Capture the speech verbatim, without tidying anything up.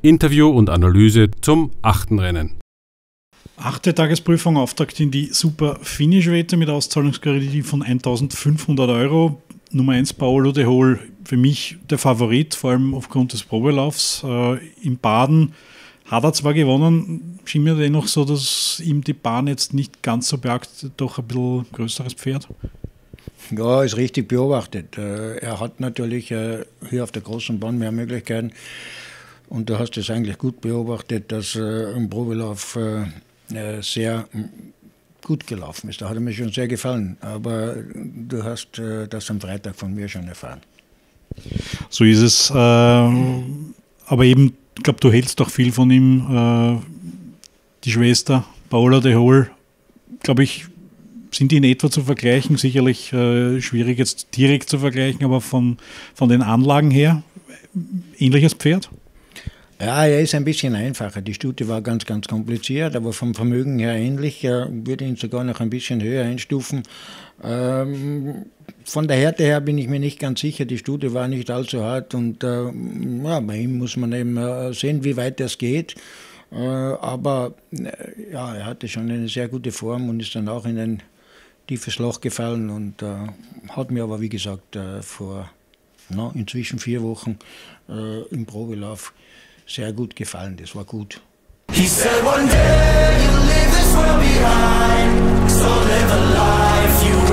Interview und Analyse zum achten Rennen. Achte Tagesprüfung, Auftakt in die Super Finish-Wette mit Auszahlungsgarantie von eintausendfünfhundert Euro. Nummer eins Paolo de Hol, für mich der Favorit, vor allem aufgrund des Probelaufs. Äh, in Baden hat er zwar gewonnen, schien mir dennoch so, dass ihm die Bahn jetzt nicht ganz so beachtet, doch ein bisschen größeres Pferd. Ja, ist richtig beobachtet. Er hat natürlich hier auf der großen Bahn mehr Möglichkeiten. Und du hast es eigentlich gut beobachtet, dass im Probelauf sehr gut gelaufen ist. Da hat er mir schon sehr gefallen. Aber du hast das am Freitag von mir schon erfahren. So ist es. Aber eben, ich glaube, du hältst doch viel von ihm. Die Schwester Paola de Hol, glaube ich, sind die in etwa zu vergleichen. Sicherlich äh, schwierig jetzt direkt zu vergleichen, aber von, von den Anlagen her ähnliches Pferd? Ja, er ist ein bisschen einfacher. Die Stute war ganz, ganz kompliziert, aber vom Vermögen her ähnlich. Er würde ihn sogar noch ein bisschen höher einstufen. Ähm, von der Härte her bin ich mir nicht ganz sicher. Die Stute war nicht allzu hart und äh, ja, bei ihm muss man eben äh, sehen, wie weit das geht. Äh, aber äh, ja, er hatte schon eine sehr gute Form und ist dann auch in ein tiefes Loch gefallen und äh, hat mir aber, wie gesagt, äh, vor no, inzwischen vier Wochen äh, im Probelauf sehr gut gefallen. Das war gut. He said one day you'll leave this world behind, so live a life you